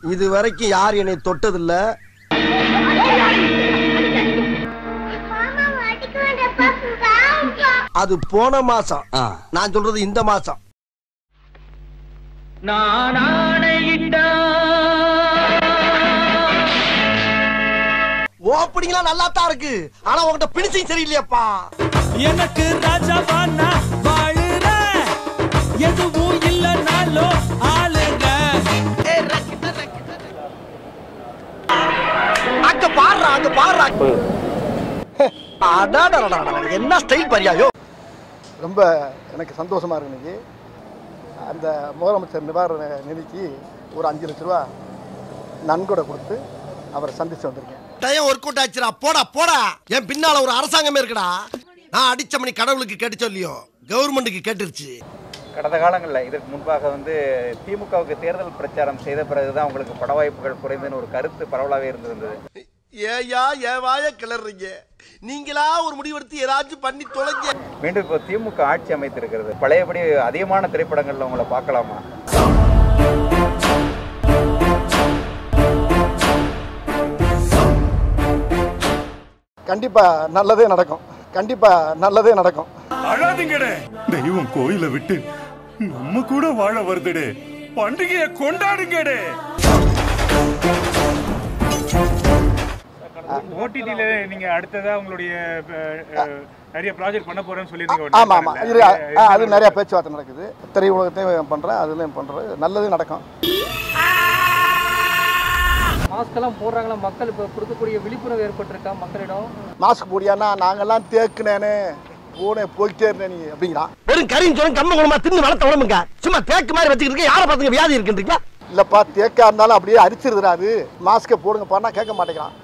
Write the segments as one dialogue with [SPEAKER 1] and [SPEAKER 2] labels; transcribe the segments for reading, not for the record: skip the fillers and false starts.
[SPEAKER 1] இது வரைக்கும் யார் என்னை தொட்டதில்ல. அது போன மாசம். நான் சொல்றது இந்த மாசம். ஓப்பனிங்லாம் நல்லா தான் இருக்கு. ஆனா உங்ககிட்ட பினிஷிங் சரியில்லையாப்பா.
[SPEAKER 2] எனக்கு ராஜாவானா வாழுற எதுவும் இல்லனாலோ ஆளுங்க.
[SPEAKER 1] அங்க பாடுறா, அங்க பாடுறா. என்ன ஸ்டைல் பரியாயோ.
[SPEAKER 3] ரொம்ப எனக்கு சந்தோஷமா இருக்கு. இன்னைக்கு அந்த முதலமைச்சர் நிவாரண நிதிக்கு ஒரு 5 லட்ச ரூபா நன்கொடை கொடுத்து அவரை சந்திச்சு வந்திருக்கேன்.
[SPEAKER 1] டயம் ஒர்க் அவுட் ஆச்சுடா. போடா போடா. என் பின்னால ஒரு அரசாங்கமே இருக்குடா. நான் அடிச்ச மணி கடவுளுக்கு கேட்டுச்சோ இல்லையோ, கவர்மெண்ட்டுக்கு கேட்டுருச்சு.
[SPEAKER 4] கடந்த காலங்களில் இதற்கு முன்பாக திமுகவுக்கு தேர்தல் பிரச்சாரம் செய்த பிறகுதான் உங்களுக்கு பட வாய்ப்புகள் குறைந்துன்னு ஒரு கருத்து பரவலாகவே இருந்திருந்தது.
[SPEAKER 1] ஏயா ஏவாய கிளறீங்க. நீங்களா ஒரு முடிவெடுத்து ஏதாச்சும் பண்ணி தொலைங்க.
[SPEAKER 4] மீண்டும் இப்போ திமுக ஆட்சி அமைத்திருக்கிறது. பழையபடி அதிகமான திரைப்படங்கள்ல உங்களை பார்க்கலாமா?
[SPEAKER 3] கண்டிப்பா நல்லதே நடக்கும். கண்டிப்பா நல்லதே நடக்கும்.
[SPEAKER 5] அழாதீங்கடே. தெய்வம் கோயிலை விட்டு நம்ம கூட வாழ வருதுடே. பண்டிகையை கொண்டாடுங்கடே.
[SPEAKER 6] ஓடிடில நீங்க அடுத்ததா உங்களுடைய நிறைய ப்ராஜெக்ட் பண்ண போறேன்னு சொல்லிருக்கீங்க.
[SPEAKER 3] ஆமா ஆமா, அது நிறைய பேச்சுவார்த்தை நடக்குது. திரையுலகத்தையும் பண்றேன், அதுலயும் பண்றேன். நல்லது நடக்கும்.
[SPEAKER 7] மாஸ்க் எல்லாம் போடுறாங்களா? மக்கள் இப்போ கொடுக்கக்கூடிய விழிப்புணர்வு ஏற்பட்டிருக்கா மக்களிடம்?
[SPEAKER 3] மாஸ்க் போடியானா நாங்கெல்லாம் தேக்குனேனே போனே போயிட்டே இருந்தேன் நீ அப்படிங்கிறான்.
[SPEAKER 1] வெறும் கறின்னு சொன்ன கம்ம குணமா தின்னு வளர்த்த உடம்புங்க. சும்மா தேக்கு மாதிரி வச்சுக்கிட்டு இருக்க. யாரை பார்த்துங்க வியாதி இருக்குன்றீங்களா?
[SPEAKER 3] இல்லப்பா, தேக்கா இருந்தாலும் அப்படியே அரிச்சிருதுடா. அது மாஸ்கை போடுங்க பாருனா கேட்க மாட்டேங்கிறான்.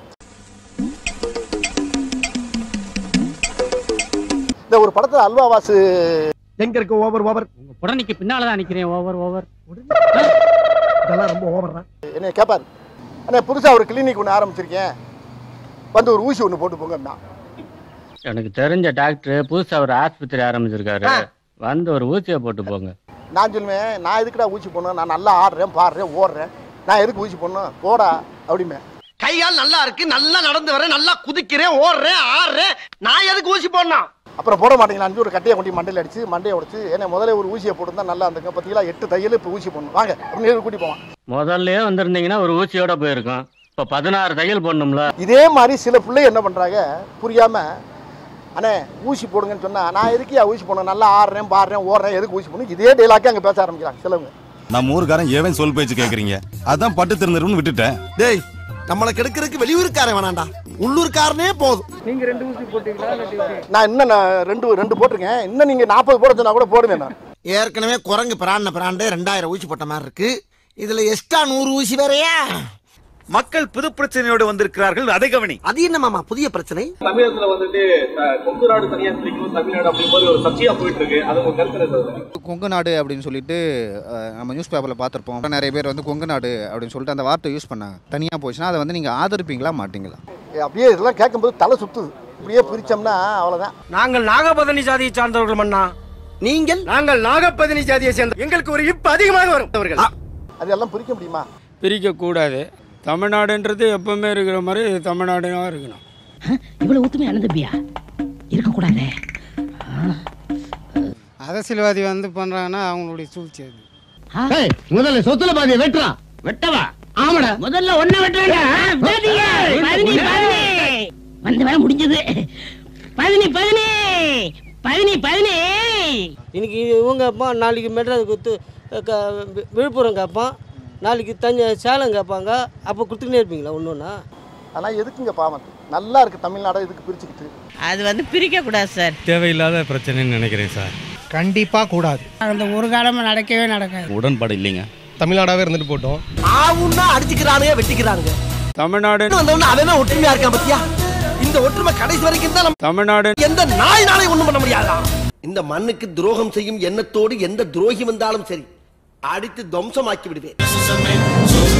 [SPEAKER 3] இந்த ஒரு படத்துல அல்வாவாசு
[SPEAKER 1] எங்க இருக்கு? Over over.
[SPEAKER 7] உங்க புடனைக்கு பின்னாலதான் நிக்கிறேன். Over over.
[SPEAKER 1] இதெல்லாம் ரொம்ப ஓவர் தான்.
[SPEAKER 3] என்னைய கேட்பாரு, அண்ணே புதுசா ஒரு கிளினிக் ஒன்று ஆரம்பிச்சிருக்கேன், வந்து ஒரு ஊசி ஒன்று போட்டு போங்க.
[SPEAKER 8] எனக்கு தெரிஞ்ச டாக்டர் புதுசா ஒரு ஆஸ்பத்திரி ஆரம்பிச்சிருக்காரு, வந்து ஒரு ஊசியை போட்டு போங்க.
[SPEAKER 3] நான் சொல்லுவேன், நான் எதுக்குடா ஊசி போடணும்? நான் நல்லா ஆடுறேன், பாடுறேன், ஓடுறேன், நான் எதுக்கு ஊசி போடணும்? போடா அப்படிமே.
[SPEAKER 1] கைகால் நல்லா இருக்கு, நல்லா நடந்து வரேன், நல்லா குதிக்கிறேன், ஓடுறேன், ஆடுறேன், நான் எதுக்கு ஊசி போடணும்?
[SPEAKER 3] அப்புறம் போட மாட்டேங்களான்னு ஒரு கட்டையை கொட்டி மண்டையில் அடிச்சு மண்டையை உடைச்சு, ஏன்னா முதல்ல ஒரு ஊசியை போட்டுருந்தா நல்லா இருந்துங்க. பார்த்தீங்களா 8 தையல் இப்போ ஊசி போடணும் வாங்க அப்படின்னு கூட்டி போவான்.
[SPEAKER 8] முதல்ல வந்திருந்தீங்கன்னா ஒரு ஊசியோட போயிருக்கும். இப்போ 16 தையல் போடணும்ல. இதே
[SPEAKER 3] மாதிரி சில பிள்ளை என்ன பண்றாங்க புரியாம, அண்ணே ஊசி போடுங்கன்னு சொன்னா நான் எதுக்கு ஊசி போடணும்? நல்லா ஆடுறேன், பாடுறேன், ஓடுறேன், எதுக்கு ஊசி போடணும்? இதே டைலாக்கே அங்கே பேச ஆரம்பிக்கிறாங்க சிலவங்க.
[SPEAKER 5] நம்ம ஊருக்காரன் ஏவன் சொல் பேச்சு கேட்குறீங்க, அதான் பட்டு திருந்துருன்னு விட்டுட்டேன்.
[SPEAKER 1] டேய், நம்மளை கெடுக்கிறதுக்கு வெளியூருக்காரன் வேணாண்டா, உள்ளூர்காரனே போதும்.
[SPEAKER 7] நீங்க 2 ஊசி போட்டீங்களா?
[SPEAKER 3] நான் இன்னும் 2 போட்டிருக்கேன். இன்னும் நீங்க 40 போட சொன்னா கூட போடுவேன். நான்
[SPEAKER 1] ஏற்கனவே குரங்கு பிராண்டே 2000 ஊசி போட்ட மாதிரி இருக்கு. இதுல எக்ஸ்ட்ரா 100 ஊசி வேறையா?
[SPEAKER 4] மக்கள் புது பிரச்சனையோடு வந்திருக்கிறார்கள், அதை கவனி.
[SPEAKER 1] அது என்ன மாமா புதிய பிரச்சனை?
[SPEAKER 9] தமிழகத்துல கொங்கு நாடு தனியா பிரிக்கணும், தமிழ்நாடு அப்படிங்கும்போது ஒரு சர்ச்சையா போயிட்டு இருக்கு. அது உங்க கருத்து?
[SPEAKER 10] கொங்கு நாடு அப்படின்னு சொல்லிட்டு நம்ம நியூஸ் பேப்பர்ல பார்த்துருப்போம். நிறைய பேர் கொங்கு நாடு அப்படின்னு சொல்லிட்டு அந்த வார்த்தை யூஸ் பண்ணாங்க. தனியா போச்சுன்னா அதை நீங்க ஆதரிப்பீங்களா மாட்டீங்களா?
[SPEAKER 3] அப்படியே இதெல்லாம் கேட்கும்போது தலை சுத்துது. இப்படியே பிரிச்சோம்னா அவ்வளவுதான்.
[SPEAKER 1] நாங்கள் நாகபதனி ஜாதியை சார்ந்தவர்கள் மன்னா. நீங்கள்? நாங்கள் நாகபதனி ஜாதியை சேர்ந்த. எங்களுக்கு ஒரு இப்பு அதிகமாக வரும்.
[SPEAKER 3] அதெல்லாம் பிரிக்க முடியுமா?
[SPEAKER 11] பிரிக்க கூடாது. தமிழ்நாடுன்றது எப்பவுமே இருக்கிற மாதிரி தமிழ்நாடுனா இருக்கணும்.
[SPEAKER 12] இவ்வளவு ஒத்துமையா தம்பியா இருக்கக்கூடாது.
[SPEAKER 11] அரசியல்வாதி பண்றாங்கன்னா அவங்களுடைய சூழ்ச்சி அது.
[SPEAKER 12] முதல்ல சொத்துல பாதியை வெட்டுறான். வெட்டவா? ஆமாடா, முதல்ல ஒன்ன வெட்டுறாங்க. வந்து வர முடிஞ்சது. 15
[SPEAKER 7] இன்னைக்கு இவங்க அப்பா, நாளைக்கு மெட்ராஸ் கொடுத்து விழுப்புரம் கேட்பான், நாளைக்கு சேலம் கேட்பாங்க. அப்போ கொடுத்துக்கிட்டே இருப்பீங்களா ஒன்றுன்னா?
[SPEAKER 3] ஆனால் எதுக்குங்க பாவம்? நல்லா இருக்கு தமிழ்நாடு, எதுக்கு பிரிச்சுக்கிட்டு?
[SPEAKER 12] அது பிரிக்க கூடாது சார்.
[SPEAKER 11] தேவையில்லாத பிரச்சனைன்னு நினைக்கிறேன் சார்.
[SPEAKER 7] கண்டிப்பா கூடாது. அந்த ஒரு காலமா நடக்கவே நடக்காது.
[SPEAKER 11] உடன்பாடு இல்லைங்க.
[SPEAKER 5] தமிழ்நாடாவே இருந்துட்டு போட்டோம்.
[SPEAKER 1] ஆவுன்னா அடிச்சுக்கிறானுங்க, வெட்டிக்கிறானுங்க.
[SPEAKER 11] தமிழ்நாடு
[SPEAKER 1] அவன் ஒற்றுமையா இருக்கான் பத்தியா? இந்த ஒற்றுமை கடைசி வரைக்கும் தான்.
[SPEAKER 11] தமிழ்நாடு
[SPEAKER 1] எந்த நாளையும் ஒண்ணும் பண்ண முடியாதா? இந்த மண்ணுக்கு துரோகம் செய்யும் எண்ணத்தோடு எந்த துரோகி வந்தாலும் சரி, அடித்து துவம்சமாக்கி விடுவேன்.